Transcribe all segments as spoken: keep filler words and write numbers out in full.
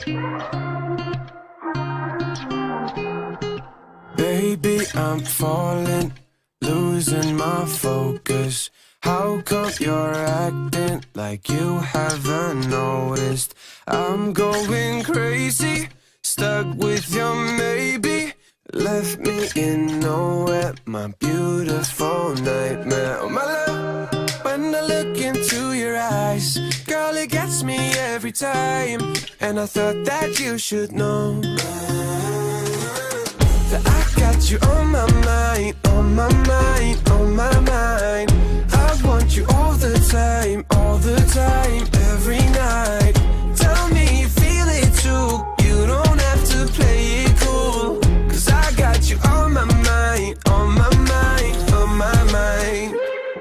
Baby, I'm falling, losing my focus. How come you're acting like you haven't noticed? I'm going crazy, stuck with your maybe. Left me in nowhere, my beautiful nightmare. Oh my love, when I look into your eyes, girl, it gets me every time. And I thought that you should know that I got you on my mind, on my mind, on my mind. I want you all the time, all the time, every night. Tell me you feel it too, you don't have to play it cool. Cause I got you on my mind, on my mind, on my mind.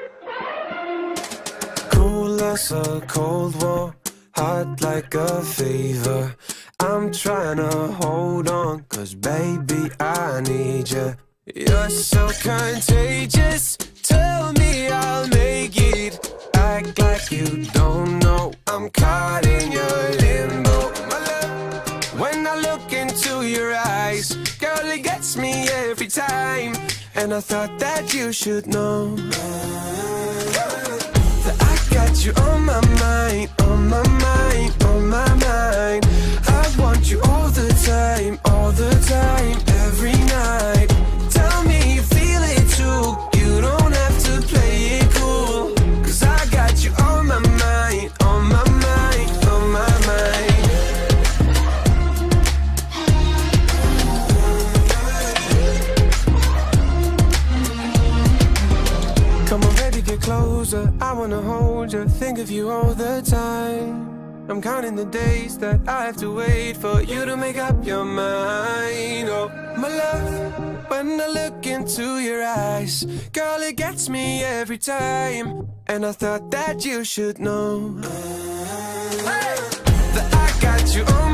Cool as a cold war, hot like a fever. I'm trying to hold on, cause baby I need you. You're so contagious, tell me I'll make it. Act like you don't know, I'm caught in your limbo. My love, when I look into your eyes, girl, it gets me every time. And I thought that you should know that I got you on my mind, on my mind, on my mind. I want you all the time, all the time, every night. Tell me you feel it too, you don't have to play it cool. Cause I got you on my mind, on my mind, on my mind. Come on baby, get closer, I wanna hold you, think of you all the time. I'm counting the days that I have to wait for you to make up your mind. Oh, my love, when I look into your eyes, girl, it gets me every time. And I thought that you should know, hey, that I got you on